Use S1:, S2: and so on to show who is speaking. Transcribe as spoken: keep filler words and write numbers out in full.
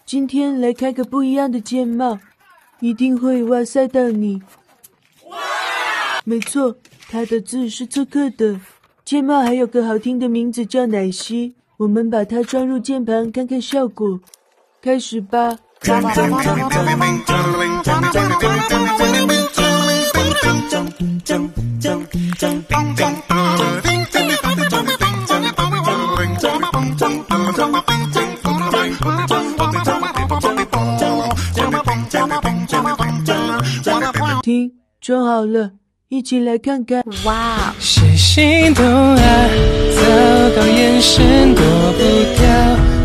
S1: 今天来开个不一样的键帽，一定会哇塞到你。没错，它的字是侧刻的。键帽还有个好听的名字叫奶昔，我们把它装入键盘看看效果。开始吧。听，装好了，一起来看看。
S2: 哇！
S3: 谁心动啊？糟糕，眼神躲不掉。